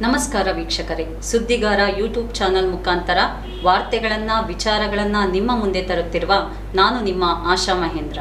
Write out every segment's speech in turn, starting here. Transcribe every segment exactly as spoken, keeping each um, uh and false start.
ನಮಸ್ಕಾರ ವೀಕ್ಷಕರೇ, ಸುದ್ದಿಗಾರ YouTube channel ಮುಖಾಂತರ ವಾರ್ತೆಗಳನ್ನು ವಿಚಾರಗಳನ್ನು ನಿಮ್ಮ ಮುಂದೆ ತರುತ್ತಿರುವ ನಾನು ನಿಮ್ಮ ಆಶಾ ಮಹೇಂದ್ರ.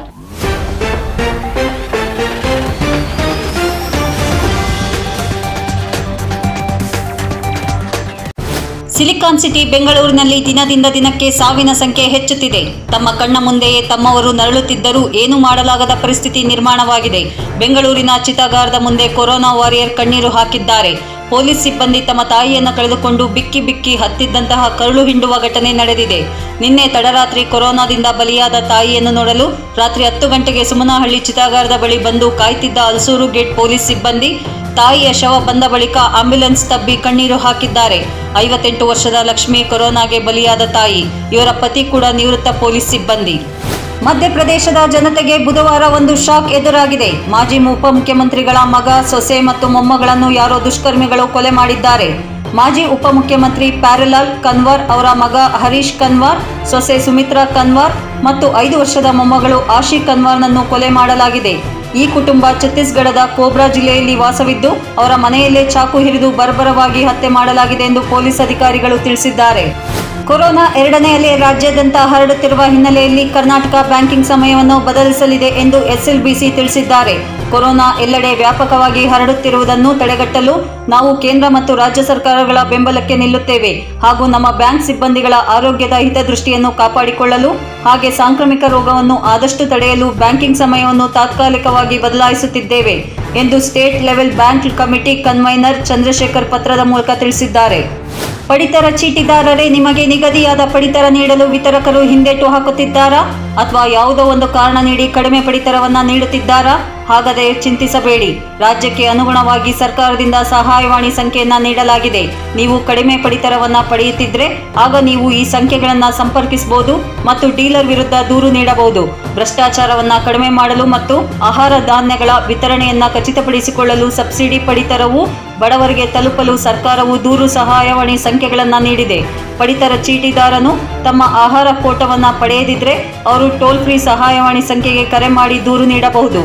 ಸಿಲಿಕಾನ್ ಸಿಟಿ ಬೆಂಗಳೂರಿನಲ್ಲಿ ದಿನದಿಂದ ದಿನಕ್ಕೆ ಸಾವಿನ ಸಂಖ್ಯೆ ಹೆಚ್ಚುತ್ತಿದೆ. ತಮ್ಮ ಕಣ್ಣ ಮುಂದೆಯೇ ತಮ್ಮವರು ನರಳುತ್ತಿದ್ದರೂ ಏನೂ ಮಾಡಲಾಗದ ಪರಿಸ್ಥಿತಿ ನಿರ್ಮಾಣವಾಗಿದೆ. ಬೆಂಗಳೂರಿನ ಚಿತಾಗಾರದ ಮುಂದೆ ಕೊರೋನಾ ವಾರಿಯರ್ ಕಣ್ಣೀರು ಹಾಕಿದ್ದಾರೆ. ಪೊಲೀಸ್ ಸಿಬ್ಬಂದಿ ತಮ್ಮ ತಾಯಿಯನ್ನು ಕಳೆದುಕೊಂಡು ಬಿಕ್ಕಿ ಬಿಕ್ಕಿ ಹತ್ತಿದ್ದಂತಹ ಕರುಳು ಹಿಂಡುವ ಘಟನೆ ನಡೆದಿದೆ. ನಿನ್ನೆ ತಡರಾತ್ರಿ ಕೊರೋನಾದಿಂದ ಬಲಿಯಾದ ತಾಯಿಯನ್ನು ನೋಡಲು ರಾತ್ರಿ ಹತ್ತು ಗಂಟೆಗೆ ಸುಮನಹಳ್ಳಿ ಚಿತಾಗಾರದ ಬಳಿ ಬಂದು ಕಾಯ್ತಿದ್ದ ಹಲಸೂರು ಗೇಟ್ ಪೊಲೀಸ್ ಸಿಬ್ಬಂದಿ ತಾಯಿಯ ಶವ ಬಂದ ಬಳಿಕ ಆಂಬ್ಯುಲೆನ್ಸ್ ತಬ್ಬಿ ಕಣ್ಣೀರು ಹಾಕಿದ್ದಾರೆ. ಐವತ್ತೆಂಟು ವರ್ಷದ ಲಕ್ಷ್ಮಿ ಕೊರೋನಾಗೆ ಬಲಿಯಾದ ತಾಯಿ. ಇವರ ಪತಿ ಕೂಡ ನಿವೃತ್ತ ಪೊಲೀಸ್ ಸಿಬ್ಬಂದಿ. ಮಧ್ಯಪ್ರದೇಶದ ಜನತೆಗೆ ಬುಧವಾರ ಒಂದು ಶಾಕ್ ಎದುರಾಗಿದೆ. ಮಾಜಿ ಉಪಮುಖ್ಯಮಂತ್ರಿಗಳ ಮಗ, ಸೊಸೆ ಮತ್ತು ಮೊಮ್ಮಗಳನ್ನು ಯಾರೋ ದುಷ್ಕರ್ಮಿಗಳು ಕೊಲೆ ಮಾಡಿದ್ದಾರೆ. ಮಾಜಿ ಉಪಮುಖ್ಯಮಂತ್ರಿ ಪ್ಯಾರಿಲಾಲ್ ಕನ್ವರ್ ಅವರ ಮಗ ಹರೀಶ್ ಕನ್ವರ್, ಸೊಸೆ ಸುಮಿತ್ರಾ ಕನ್ವರ್ ಮತ್ತು ಐದು ವರ್ಷದ ಮೊಮ್ಮಗಳು ಆಶಿ ಕನ್ವರ್ನನ್ನು ಕೊಲೆ ಮಾಡಲಾಗಿದೆ. ಈ ಕುಟುಂಬ ಛತ್ತೀಸ್ಗಢದ ಕೋಬ್ರಾ ಜಿಲ್ಲೆಯಲ್ಲಿ ವಾಸವಿದ್ದು ಅವರ ಮನೆಯಲ್ಲೇ ಚಾಕು ಹಿರಿದು ಬರ್ಬರವಾಗಿ ಹತ್ಯೆ ಮಾಡಲಾಗಿದೆ ಎಂದು ಪೊಲೀಸ್ ಅಧಿಕಾರಿಗಳು ತಿಳಿಸಿದ್ದಾರೆ. ಕೊರೋನಾ ಎರಡನೇ ಅಲೆ ರಾಜ್ಯಾದ್ಯಂತ ಹರಡುತ್ತಿರುವ ಹಿನ್ನೆಲೆಯಲ್ಲಿ ಕರ್ನಾಟಕ ಬ್ಯಾಂಕಿಂಗ್ ಸಮಯವನ್ನು ಬದಲಿಸಲಿದೆ ಎಂದು ಎಸ್ಎಲ್ಬಿಸಿ ತಿಳಿಸಿದ್ದಾರೆ. ಕೊರೋನಾ ಎಲ್ಲೆಡೆ ವ್ಯಾಪಕವಾಗಿ ಹರಡುತ್ತಿರುವುದನ್ನು ತಡೆಗಟ್ಟಲು ನಾವು ಕೇಂದ್ರ ಮತ್ತು ರಾಜ್ಯ ಸರ್ಕಾರಗಳ ಬೆಂಬಲಕ್ಕೆ ನಿಲ್ಲುತ್ತೇವೆ ಹಾಗೂ ನಮ್ಮ ಬ್ಯಾಂಕ್ ಸಿಬ್ಬಂದಿಗಳ ಆರೋಗ್ಯದ ಹಿತದೃಷ್ಟಿಯನ್ನು ಕಾಪಾಡಿಕೊಳ್ಳಲು ಹಾಗೆ ಸಾಂಕ್ರಾಮಿಕ ರೋಗವನ್ನು ಆದಷ್ಟು ತಡೆಯಲು ಬ್ಯಾಂಕಿಂಗ್ ಸಮಯವನ್ನು ತಾತ್ಕಾಲಿಕವಾಗಿ ಬದಲಾಯಿಸುತ್ತಿದ್ದೇವೆ ಎಂದು state level bank committee convener Chandrashekhar ಪತ್ರದ ಮೂಲಕ ತಿಳಿಸಿದ್ದಾರೆ. ಪಡಿತರ ಚೀಟಿದಾರರೇ, ನಿಮಗೆ ನಿಗದಿಯಾದ ಪಡಿತರ ನೀಡಲು ವಿತರಕರು ಹಿಂದೇಟು ಹಾಕುತ್ತಿದ್ದಾರಾ ಅಥವಾ ಯಾವುದೋ ಒಂದು ಕಾರಣ ನೀಡಿ ಕಡಿಮೆ ಪಡಿತರವನ್ನ ನೀಡುತ್ತಿದ್ದಾರಾ? ಹಾಗಾದರೆ ಚಿಂತಿಸಬೇಡಿ. ರಾಜ್ಯಕ್ಕೆ ಅನುಗುಣವಾಗಿ ಸರ್ಕಾರದಿಂದ ಸಹಾಯವಾಣಿ ಸಂಖ್ಯೆಯನ್ನ ನೀಡಲಾಗಿದೆ. ನೀವು ಕಡಿಮೆ ಪಡಿತರವನ್ನ ಪಡೆಯುತ್ತಿದ್ರೆ ಆಗ ನೀವು ಈ ಸಂಖ್ಯೆಗಳನ್ನು ಸಂಪರ್ಕಿಸಬಹುದು ಮತ್ತು ಡೀಲರ್ ವಿರುದ್ಧ ದೂರು ನೀಡಬಹುದು. ಭ್ರಷ್ಟಾಚಾರವನ್ನ ಕಡಿಮೆ ಮಾಡಲು ಮತ್ತು ಆಹಾರ ಧಾನ್ಯಗಳ ವಿತರಣೆಯನ್ನ ಖಚಿತಪಡಿಸಿಕೊಳ್ಳಲು ಸಬ್ಸಿಡಿ ಪಡಿತರವು ಬಡವರಿಗೆ ತಲುಪಲು ಸರ್ಕಾರವು ದೂರು ಸಹಾಯವಾಣಿ ಸಂಖ್ಯೆಗಳನ್ನು ನೀಡಿದೆ. ಪಡಿತರ ಚೀಟಿದಾರನು ತಮ್ಮ ಆಹಾರ ಕೋಟವನ್ನು ಪಡೆಯದಿದ್ದರೆ ಅವರು ಟೋಲ್ ಫ್ರೀ ಸಹಾಯವಾಣಿ ಸಂಖ್ಯೆಗೆ ಕರೆ ಮಾಡಿ ದೂರು ನೀಡಬಹುದು.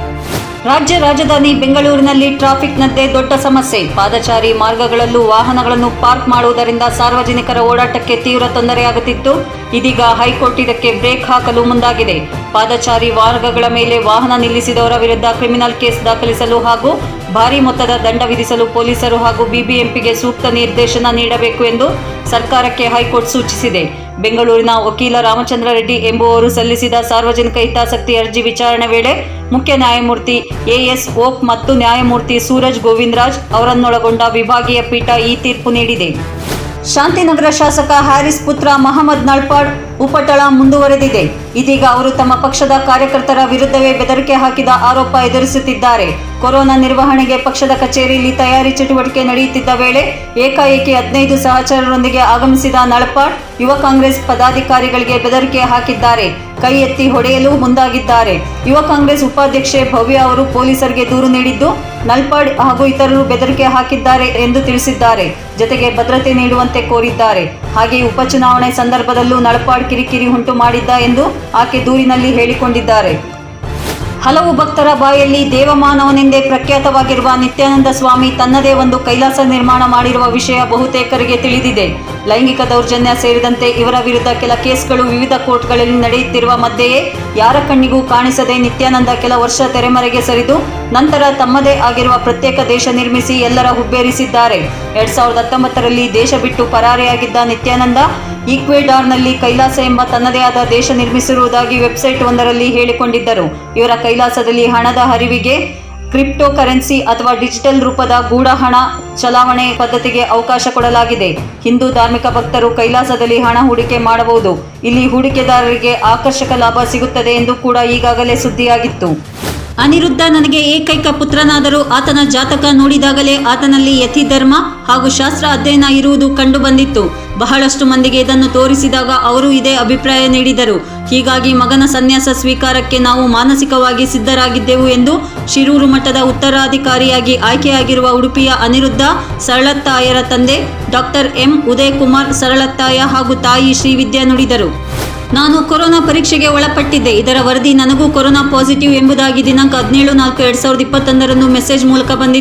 ರಾಜ್ಯ ರಾಜಧಾನಿ ಬೆಂಗಳೂರಿನಲ್ಲಿ ಟ್ರಾಫಿಕ್ನದ್ದೇ ದೊಡ್ಡ ಸಮಸ್ಯೆ. ಪಾದಚಾರಿ ಮಾರ್ಗಗಳಲ್ಲೂ ವಾಹನಗಳನ್ನು ಪಾರ್ಕ್ ಮಾಡುವುದರಿಂದ ಸಾರ್ವಜನಿಕರ ಓಡಾಟಕ್ಕೆ ತೀವ್ರ ತೊಂದರೆಯಾಗುತ್ತಿತ್ತು. ಇದೀಗ ಹೈಕೋರ್ಟ್ ಇದಕ್ಕೆ ಬ್ರೇಕ್ ಹಾಕಲು ಮುಂದಾಗಿದೆ. ಪಾದಚಾರಿ ಮಾರ್ಗಗಳ ಮೇಲೆ ವಾಹನ ನಿಲ್ಲಿಸಿದವರ ವಿರುದ್ಧ ಕ್ರಿಮಿನಲ್ ಕೇಸ್ ದಾಖಲಿಸಲು ಹಾಗೂ ಭಾರಿ ಮೊತ್ತದ ದಂಡ ವಿಧಿಸಲು ಪೊಲೀಸರು ಹಾಗೂ ಬಿಬಿಎಂಪಿಗೆ ಸೂಕ್ತ ನಿರ್ದೇಶನ ನೀಡಬೇಕು ಎಂದು ಸರ್ಕಾರಕ್ಕೆ ಹೈಕೋರ್ಟ್ ಸೂಚಿಸಿದೆ. ಬೆಂಗಳೂರಿನ ವಕೀಲ ರಾಮಚಂದ್ರ ರೆಡ್ಡಿ ಎಂಬುವವರು ಸಲ್ಲಿಸಿದ ಸಾರ್ವಜನಿಕ ಹಿತಾಸಕ್ತಿ ಅರ್ಜಿ ವಿಚಾರಣೆ ವೇಳೆ ಮುಖ್ಯ ನ್ಯಾಯಮೂರ್ತಿ ಎಎಸ್ ಓಕ್ ಮತ್ತು ನ್ಯಾಯಮೂರ್ತಿ ಸೂರಜ್ ಗೋವಿಂದರಾಜ್ ಅವರನ್ನೊಳಗೊಂಡ ವಿಭಾಗೀಯ ಪೀಠ ಈ ತೀರ್ಪು ನೀಡಿದೆ. ಶಾಂತಿನಗರ ಶಾಸಕ ಹ್ಯಾರಿಸ್ ಪುತ್ರ ಮಹಮ್ಮದ್ ನಳ್ಪಾಡ್ ಉಪಟಳ ಮುಂದುವರೆದಿದೆ. ಇದೀಗ ಅವರು ತಮ್ಮ ಪಕ್ಷದ ಕಾರ್ಯಕರ್ತರ ವಿರುದ್ಧವೇ ಬೆದರಿಕೆ ಹಾಕಿದ ಆರೋಪ ಎದುರಿಸುತ್ತಿದ್ದಾರೆ. ಕೊರೋನಾ ನಿರ್ವಹಣೆಗೆ ಪಕ್ಷದ ಕಚೇರಿಯಲ್ಲಿ ತಯಾರಿ ಚಟುವಟಿಕೆ ನಡೆಯುತ್ತಿದ್ದ ವೇಳೆ ಏಕಾಏಕಿ ಹದಿನೈದು ಸಹಚರರೊಂದಿಗೆ ಆಗಮಿಸಿದ ನಳ್ಪಾಡ್ ಯುವ ಕಾಂಗ್ರೆಸ್ ಪದಾಧಿಕಾರಿಗಳಿಗೆ ಬೆದರಿಕೆ ಹಾಕಿದ್ದಾರೆ. ಕೈ ಎತ್ತಿ ಹೊಡೆಯಲು ಮುಂದಾಗಿದ್ದಾರೆ. ಯುವ ಕಾಂಗ್ರೆಸ್ ಉಪಾಧ್ಯಕ್ಷೆ ಭವ್ಯ ಅವರು ಪೊಲೀಸರಿಗೆ ದೂರು ನೀಡಿದ್ದು ನಳ್ಪಾಡ್ ಹಾಗೂ ಇತರರು ಬೆದರಿಕೆ ಹಾಕಿದ್ದಾರೆ ಎಂದು ತಿಳಿಸಿದ್ದಾರೆ. ಜೊತೆಗೆ ಭದ್ರತೆ ನೀಡುವಂತೆ ಕೋರಿದ್ದಾರೆ. ಹಾಗೆಯೇ ಉಪಚುನಾವಣೆ ಸಂದರ್ಭದಲ್ಲೂ ನಳ್ಪಾಡ್ ಕಿರಿಕಿರಿ ಉಂಟು ಮಾಡಿದ್ದ ಎಂದು ಆಕೆ ದೂರಿನಲ್ಲಿ ಹೇಳಿಕೊಂಡಿದ್ದಾರೆ. ಹಲವು ಭಕ್ತರ ಬಾಯಲ್ಲಿ ದೇವಮಾನವನೆಂದೇ ಪ್ರಖ್ಯಾತವಾಗಿರುವ ನಿತ್ಯಾನಂದ ಸ್ವಾಮಿ ತನ್ನದೇ ಒಂದು ಕೈಲಾಸ ನಿರ್ಮಾಣ ಮಾಡಿರುವ ವಿಷಯ ಬಹುತೇಕರಿಗೆ ತಿಳಿದಿದೆ. ಲೈಂಗಿಕ ದೌರ್ಜನ್ಯ ಸೇರಿದಂತೆ ಇವರ ವಿರುದ್ಧ ಕೆಲ ಕೇಸ್ಗಳು ವಿವಿಧ ಕೋರ್ಟ್ಗಳಲ್ಲಿ ನಡೆಯುತ್ತಿರುವ ಮಧ್ಯೆಯೇ ಯಾರ ಕಣ್ಣಿಗೂ ಕಾಣಿಸದೆ ನಿತ್ಯಾನಂದ ಕೆಲ ವರ್ಷ ತೆರೆಮರೆಗೆ ಸರಿದು ನಂತರ ತಮ್ಮದೇ ಆಗಿರುವ ಪ್ರತ್ಯೇಕ ದೇಶ ನಿರ್ಮಿಸಿ ಎಲ್ಲರ ಹುಬ್ಬೇರಿಸಿದ್ದಾರೆ. ಎರಡ್ ಸಾವಿರದ ಹತ್ತೊಂಬತ್ತರಲ್ಲಿ ದೇಶ ಬಿಟ್ಟು ಪರಾರಿಯಾಗಿದ್ದ ನಿತ್ಯಾನಂದ ಈಕ್ವೆಡಾರ್ನಲ್ಲಿ ಕೈಲಾಸ ಎಂಬ ತನ್ನದೇ ಆದ ದೇಶ ನಿರ್ಮಿಸಿರುವುದಾಗಿ ವೆಬ್ಸೈಟ್ ಒಂದರಲ್ಲಿ ಹೇಳಿಕೊಂಡಿದ್ದರು. ಇವರ ಕೈಲಾಸದಲ್ಲಿ ಹಣದ ಹರಿವಿಗೆ ಕ್ರಿಪ್ಟೋ ಕರೆನ್ಸಿ ಅಥವಾ ಡಿಜಿಟಲ್ ರೂಪದ ಗೂಢ ಹಣ ಚಲಾವಣೆ ಪದ್ಧತಿಗೆ ಅವಕಾಶ ಕೊಡಲಾಗಿದೆ. ಹಿಂದೂ ಧಾರ್ಮಿಕ ಭಕ್ತರು ಕೈಲಾಸದಲ್ಲಿ ಹಣ ಹೂಡಿಕೆ ಮಾಡಬಹುದು. ಇಲ್ಲಿ ಹೂಡಿಕೆದಾರರಿಗೆ ಆಕರ್ಷಕ ಲಾಭ ಸಿಗುತ್ತದೆ ಎಂದು ಕೂಡ ಈಗಾಗಲೇ ಸುದ್ದಿಯಾಗಿತ್ತು. ಅನಿರುದ್ಧ ನನಗೆ ಏಕೈಕ ಪುತ್ರನಾದರೂ ಆತನ ಜಾತಕ ನೋಡಿದಾಗಲೇ ಆತನಲ್ಲಿ ಯತಿ ಧರ್ಮ ಹಾಗೂ ಶಾಸ್ತ್ರ ಅಧ್ಯಯನ ಇರುವುದು ಕಂಡು ಬಂದಿತ್ತು. ಬಹಳಷ್ಟು ಮಂದಿಗೆ ಇದನ್ನು ತೋರಿಸಿದಾಗ ಅವರು ಇದೇ ಅಭಿಪ್ರಾಯ ನೀಡಿದರು. ಹೀಗಾಗಿ ಮಗನ ಸನ್ಯಾಸ ಸ್ವೀಕಾರಕ್ಕೆ ನಾವು ಮಾನಸಿಕವಾಗಿ ಸಿದ್ಧರಾಗಿದ್ದೆವು ಎಂದು ಶಿರೂರು ಮಠದ ಉತ್ತರಾಧಿಕಾರಿಯಾಗಿ ಆಯ್ಕೆಯಾಗಿರುವ ಉಡುಪಿಯ ಅನಿರುದ್ಧ ಸರಳತ್ತಾಯರ ತಂದೆ ಡಾಕ್ಟರ್ ಎಂ ಉದಯಕುಮಾರ್ ಸರಳತ್ತಾಯ ಹಾಗೂ ತಾಯಿ ಶ್ರೀವಿದ್ಯಾ ನುಡಿದರು. ನಾನು ಕೊರೋನಾ ಪರೀಕ್ಷೆಗೆ ಒಳಪಟ್ಟಿದ್ದೆ. ಇದರ ವರದಿ ನನಗೂ ಕೊರೋನಾ ಪಾಸಿಟಿವ್ ಎಂಬುದಾಗಿ ದಿನಾಂಕ ಹದಿನೇಳು ನಾಲ್ಕು ಎರಡ್ ಸಾವಿರದ ಇಪ್ಪತ್ತೊಂದರಂದು ಮೆಸೇಜ್ ಮೂಲಕ ಬಂದಿತ್ತು.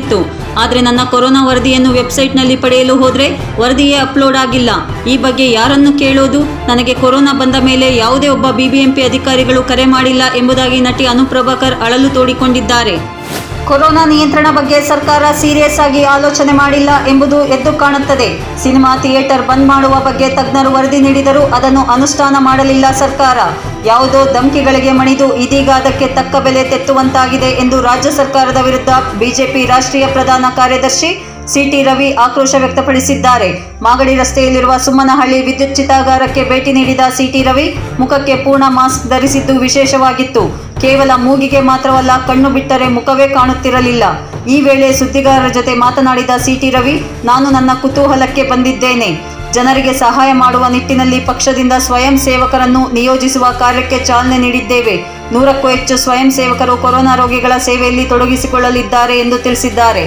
ಆದರೆ ನನ್ನ ಕೊರೋನಾ ವರದಿಯನ್ನು ವೆಬ್ಸೈಟ್ನಲ್ಲಿ ಪಡೆಯಲು ಹೋದರೆ ವರದಿಯೇ ಅಪ್ಲೋಡ್ ಆಗಿಲ್ಲ. ಈ ಬಗ್ಗೆ ಯಾರನ್ನು ಕೇಳೋದು? ನನಗೆ ಕೊರೋನಾ ಬಂದ ಮೇಲೆ ಯಾವುದೇ ಒಬ್ಬ ಬಿಬಿಎಂಪಿ ಅಧಿಕಾರಿಗಳು ಕರೆ ಮಾಡಿಲ್ಲ ಎಂಬುದಾಗಿ ನಟಿ ಅನುಪ್ರಭಾಕರ್ ಅಳಲು ತೋಡಿಕೊಂಡಿದ್ದಾರೆ. ಕೊರೋನಾ ನಿಯಂತ್ರಣ ಬಗ್ಗೆ ಸರ್ಕಾರ ಸೀರಿಯಸ್ ಆಗಿ ಆಲೋಚನೆ ಮಾಡಿಲ್ಲ ಎಂಬುದು ಎದ್ದು ಕಾಣುತ್ತದೆ. ಸಿನಿಮಾ ಥಿಯೇಟರ್ ಬಂದ್ ಮಾಡುವ ಬಗ್ಗೆ ತಜ್ಞರು ವರದಿ ನೀಡಿದರೂ ಅದನ್ನು ಅನುಷ್ಠಾನ ಮಾಡಲಿಲ್ಲ ಸರ್ಕಾರ. ಯಾವುದೋ ಧಮಕಿಗಳಿಗೆ ಮಣಿದು ಇದೀಗ ಅದಕ್ಕೆ ತಕ್ಕ ಬೆಲೆ ತೆತ್ತುವಂತಾಗಿದೆ ಎಂದು ರಾಜ್ಯ ಸರ್ಕಾರದ ವಿರುದ್ಧ ಬಿಜೆಪಿ ರಾಷ್ಟ್ರೀಯ ಪ್ರಧಾನ ಕಾರ್ಯದರ್ಶಿ ಸಿಟಿ ರವಿ ಆಕ್ರೋಶ ವ್ಯಕ್ತಪಡಿಸಿದ್ದಾರೆ. ಮಾಗಡಿ ರಸ್ತೆಯಲ್ಲಿರುವ ಸುಮ್ಮನಹಳ್ಳಿ ವಿದ್ಯುತ್ ಚಿತಾಗಾರಕ್ಕೆ ಭೇಟಿ ನೀಡಿದ ಸಿಟಿ ರವಿ ಮುಖಕ್ಕೆ ಪೂರ್ಣ ಮಾಸ್ಕ್ ಧರಿಸಿದ್ದು ವಿಶೇಷವಾಗಿತ್ತು. ಕೇವಲ ಮೂಗಿಗೆ ಮಾತ್ರವಲ್ಲ, ಕಣ್ಣು ಬಿಟ್ಟರೆ ಮುಖವೇ ಕಾಣುತ್ತಿರಲಿಲ್ಲ. ಈ ವೇಳೆ ಸುದ್ದಿಗಾರರ ಜೊತೆ ಮಾತನಾಡಿದ ಸಿಟಿ ರವಿ, ನಾನು ನನ್ನ ಕುತೂಹಲಕ್ಕೆ ಬಂದಿದ್ದೇನೆ. ಜನರಿಗೆ ಸಹಾಯ ಮಾಡುವ ನಿಟ್ಟಿನಲ್ಲಿ ಪಕ್ಷದಿಂದ ಸ್ವಯಂ ಸೇವಕರನ್ನು ನಿಯೋಜಿಸುವ ಕಾರ್ಯಕ್ಕೆ ಚಾಲನೆ ನೀಡಿದ್ದೇವೆ. ನೂರಕ್ಕೂ ಹೆಚ್ಚು ಸ್ವಯಂ ಸೇವಕರು ಕೊರೋನಾ ರೋಗಿಗಳ ಸೇವೆಯಲ್ಲಿ ತೊಡಗಿಸಿಕೊಳ್ಳಲಿದ್ದಾರೆ ಎಂದು ತಿಳಿಸಿದ್ದಾರೆ.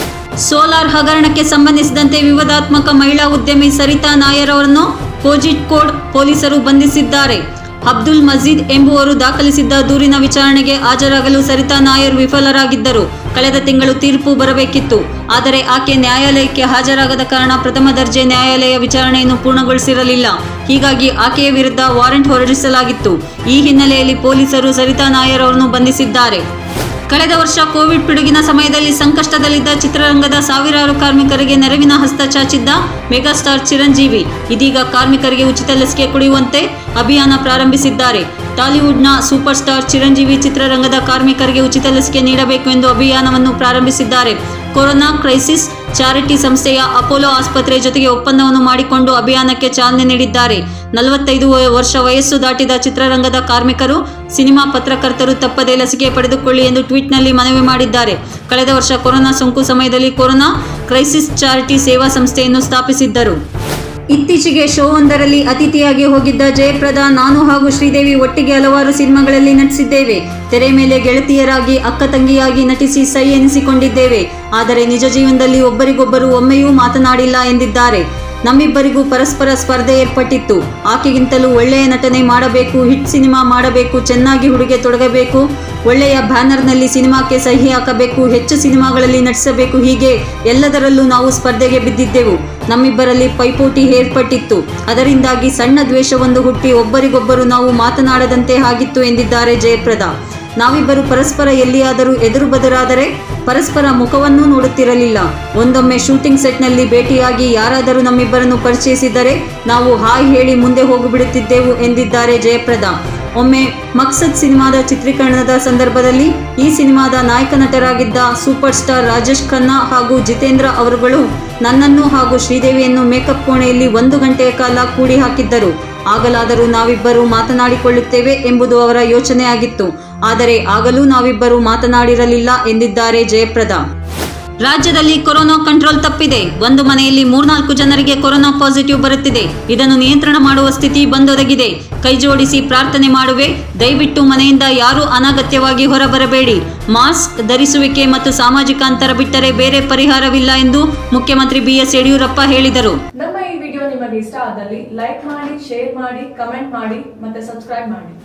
ಸೋಲಾರ್ ಹಗರಣಕ್ಕೆ ಸಂಬಂಧಿಸಿದಂತೆ ವಿವಾದಾತ್ಮಕ ಮಹಿಳಾ ಉದ್ಯಮಿ ಸರಿತಾ ನಾಯರ್ ಅವರನ್ನು ಕೋಜಿಕೋಡ್ ಪೊಲೀಸರು ಬಂಧಿಸಿದ್ದಾರೆ. ಅಬ್ದುಲ್ ಮಜೀದ್ ಎಂಬುವರು ದಾಖಲಿಸಿದ್ದ ದೂರಿನ ವಿಚಾರಣೆಗೆ ಹಾಜರಾಗಲು ಸರಿತಾ ನಾಯರ್ ವಿಫಲರಾಗಿದ್ದರು. ಕಳೆದ ತಿಂಗಳು ತೀರ್ಪು ಬರಬೇಕಿತ್ತು. ಆದರೆ ಆಕೆ ನ್ಯಾಯಾಲಯಕ್ಕೆ ಹಾಜರಾಗದ ಕಾರಣ ಪ್ರಥಮ ದರ್ಜೆ ನ್ಯಾಯಾಲಯ ವಿಚಾರಣೆಯನ್ನು ಪೂರ್ಣಗೊಳಿಸಿರಲಿಲ್ಲ. ಹೀಗಾಗಿ ಆಕೆಯ ವಿರುದ್ಧ ವಾರೆಂಟ್ ಹೊರಡಿಸಲಾಗಿತ್ತು. ಈ ಹಿನ್ನೆಲೆಯಲ್ಲಿ ಪೊಲೀಸರು ಸರಿತಾ ನಾಯರ್ ಅವರನ್ನು ಬಂಧಿಸಿದ್ದಾರೆ. ಕಳೆದ ವರ್ಷ ಕೋವಿಡ್ ಪಿಡುಗಿನ ಸಮಯದಲ್ಲಿ ಸಂಕಷ್ಟದಲ್ಲಿದ್ದ ಚಿತ್ರರಂಗದ ಸಾವಿರಾರು ಕಾರ್ಮಿಕರಿಗೆ ನೆರವಿನ ಹಸ್ತ ಚಾಚಿದ್ದ ಮೆಗಾಸ್ಟಾರ್ ಚಿರಂಜೀವಿ ಇದೀಗ ಕಾರ್ಮಿಕರಿಗೆ ಉಚಿತ ಲಸಿಕೆ ಕೊಡುವಂತೆ ಅಭಿಯಾನ ಪ್ರಾರಂಭಿಸಿದ್ದಾರೆ. ಟಾಲಿವುಡ್ನ ಸೂಪರ್ ಸ್ಟಾರ್ ಚಿರಂಜೀವಿ ಚಿತ್ರರಂಗದ ಕಾರ್ಮಿಕರಿಗೆ ಉಚಿತ ಲಸಿಕೆ ನೀಡಬೇಕು ಎಂದು ಅಭಿಯಾನವನ್ನು ಪ್ರಾರಂಭಿಸಿದ್ದಾರೆ. ಕೊರೋನಾ ಕ್ರೈಸಿಸ್ ಚಾರಿಟಿ ಸಂಸ್ಥೆಯ ಅಪೋಲೋ ಆಸ್ಪತ್ರೆ ಜೊತೆಗೆ ಒಪ್ಪಂದವನ್ನು ಮಾಡಿಕೊಂಡು ಅಭಿಯಾನಕ್ಕೆ ಚಾಲನೆ ನೀಡಿದ್ದಾರೆ. ನಲವತ್ತೈದು ವರ್ಷ ವಯಸ್ಸು ದಾಟಿದ ಚಿತ್ರರಂಗದ ಕಾರ್ಮಿಕರು, ಸಿನಿಮಾ ಪತ್ರಕರ್ತರು ತಪ್ಪದೇ ಲಸಿಕೆ ಪಡೆದುಕೊಳ್ಳಿ ಎಂದು ಟ್ವೀಟ್ನಲ್ಲಿ ಮನವಿ ಮಾಡಿದ್ದಾರೆ. ಕಳೆದ ವರ್ಷ ಕೊರೋನಾ ಸೋಂಕು ಸಮಯದಲ್ಲಿ ಕೊರೋನಾ ಕ್ರೈಸಿಸ್ ಚಾರಿಟಿ ಸೇವಾ ಸಂಸ್ಥೆಯನ್ನು ಸ್ಥಾಪಿಸಿದ್ದರು. ಇತ್ತೀಚೆಗೆ ಶೋವೊಂದರಲ್ಲಿ ಅತಿಥಿಯಾಗಿ ಹೋಗಿದ್ದ ಜಯಪ್ರದಾ, ನಾನು ಹಾಗೂ ಶ್ರೀದೇವಿ ಒಟ್ಟಿಗೆ ಹಲವಾರು ಸಿನಿಮಾಗಳಲ್ಲಿ ನಟಿಸಿದ್ದೇವೆ. ತೆರೆ ಮೇಲೆ ಗೆಳತಿಯರಾಗಿ ಅಕ್ಕ ತಂಗಿಯಾಗಿ ನಟಿಸಿ ಸೈ ಎನಿಸಿಕೊಂಡಿದ್ದೇವೆ. ಆದರೆ ನಿಜ ಜೀವನದಲ್ಲಿ ಒಬ್ಬರಿಗೊಬ್ಬರು ಒಮ್ಮೆಯೂ ಮಾತನಾಡಿಲ್ಲ ಎಂದಿದ್ದಾರೆ. ನಮ್ಮಿಬ್ಬರಿಗೂ ಪರಸ್ಪರ ಸ್ಪರ್ಧೆ ಏರ್ಪಟ್ಟಿತ್ತು. ಆಕೆಗಿಂತಲೂ ಒಳ್ಳೆಯ ನಟನೆ ಮಾಡಬೇಕು, ಹಿಟ್ ಸಿನಿಮಾ ಮಾಡಬೇಕು, ಚೆನ್ನಾಗಿ ಹುಡುಗೆ ತೊಡಗಬೇಕು, ಒಳ್ಳೆಯ ಬ್ಯಾನರ್ನಲ್ಲಿ ಸಿನಿಮಾಕ್ಕೆ ಸಹಿ ಹಾಕಬೇಕು, ಹೆಚ್ಚು ಸಿನಿಮಾಗಳಲ್ಲಿ ನಟಿಸಬೇಕು. ಹೀಗೆ ಎಲ್ಲದರಲ್ಲೂ ನಾವು ಸ್ಪರ್ಧೆಗೆ ಬಿದ್ದಿದ್ದೆವು. ನಮ್ಮಿಬ್ಬರಲ್ಲಿ ಪೈಪೋಟಿ ಏರ್ಪಟ್ಟಿತ್ತು. ಅದರಿಂದಾಗಿ ಸಣ್ಣ ದ್ವೇಷವೊಂದು ಹುಟ್ಟಿ ಒಬ್ಬರಿಗೊಬ್ಬರು ನಾವು ಮಾತನಾಡದಂತೆ ಆಗಿತ್ತು ಎಂದಿದ್ದಾರೆ ಜಯಪ್ರದಾ. ನಾವಿಬ್ಬರು ಪರಸ್ಪರ ಎಲ್ಲಿಯಾದರೂ ಎದುರು ಬದುರಾದರೆ ಪರಸ್ಪರ ಮುಖವನ್ನೂ ನೋಡುತ್ತಿರಲಿಲ್ಲ. ಒಂದೊಮ್ಮೆ ಶೂಟಿಂಗ್ ಸೆಟ್ನಲ್ಲಿ ಭೇಟಿಯಾಗಿ ಯಾರಾದರೂ ನಮ್ಮಿಬ್ಬರನ್ನು ಪರಿಚಯಿಸಿದರೆ ನಾವು ಹಾಯ್ ಹೇಳಿ ಮುಂದೆ ಹೋಗಿಬಿಡುತ್ತಿದ್ದೆವು ಎಂದಿದ್ದಾರೆ ಜಯಪ್ರದಾ. ಒಮ್ಮೆ ಮಕ್ಸದ್ ಸಿನಿಮಾದ ಚಿತ್ರೀಕರಣದ ಸಂದರ್ಭದಲ್ಲಿ ಈ ಸಿನಿಮಾದ ನಾಯಕ ನಟರಾಗಿದ್ದ ಸೂಪರ್ ಸ್ಟಾರ್ ರಾಜೇಶ್ ಖನ್ನಾ ಹಾಗೂ ಜಿತೇಂದ್ರ ಅವರುಗಳು ನನ್ನನ್ನು ಹಾಗೂ ಶ್ರೀದೇವಿಯನ್ನು ಮೇಕಪ್ ಕೋಣೆಯಲ್ಲಿ ಒಂದು ಗಂಟೆಯ ಕಾಲ ಕೂಡಿ ಹಾಕಿದ್ದರು. ಆಗಲಾದರೂ ನಾವಿಬ್ಬರು ಮಾತನಾಡಿಕೊಳ್ಳುತ್ತೇವೆ ಎಂಬುದು ಅವರ ಯೋಚನೆ ಆಗಿತ್ತು. ಆದರೆ ಆಗಲೂ ನಾವಿಬ್ಬರು ಮಾತನಾಡಿರಲಿಲ್ಲ ಎಂದಿದ್ದಾರೆ ಜಯಪ್ರದಾ. ರಾಜ್ಯದಲ್ಲಿ ಕೊರೋನಾ ಕಂಟ್ರೋಲ್ ತಪ್ಪಿದೆ. ಒಂದು ಮನೆಯಲ್ಲಿ ಮೂರ್ನಾಲ್ಕು ಜನರಿಗೆ ಕೊರೋನಾ ಪಾಸಿಟಿವ್ ಬರುತ್ತಿದೆ. ಇದನ್ನು ನಿಯಂತ್ರಣ ಮಾಡುವ ಸ್ಥಿತಿ ಬಂದೊದಗಿದೆ. ಕೈಜೋಡಿಸಿ ಪ್ರಾರ್ಥನೆ ಮಾಡುವೆ. ದಯವಿಟ್ಟು ಮನೆಯಿಂದ ಯಾರೂ ಅನಗತ್ಯವಾಗಿ ಹೊರಬರಬೇಡಿ. ಮಾಸ್ಕ್ ಧರಿಸುವಿಕೆ ಮತ್ತು ಸಾಮಾಜಿಕ ಅಂತರ ಬಿಟ್ಟರೆ ಬೇರೆ ಪರಿಹಾರವಿಲ್ಲ ಎಂದು ಮುಖ್ಯಮಂತ್ರಿ ಬಿ ಎಸ್ ಯಡಿಯೂರಪ್ಪ ಹೇಳಿದರು. ನಮ್ಮ ಈ ವಿಡಿಯೋ ನಿಮಗೆ ಇಷ್ಟ ಆದಲ್ಲಿ ಲೈಕ್ ಮಾಡಿ, ಶೇರ್ ಮಾಡಿ, ಕಮೆಂಟ್ ಮಾಡಿ ಮತ್ತೆ ಸಬ್ಸ್ಕ್ರೈಬ್ ಮಾಡಿ.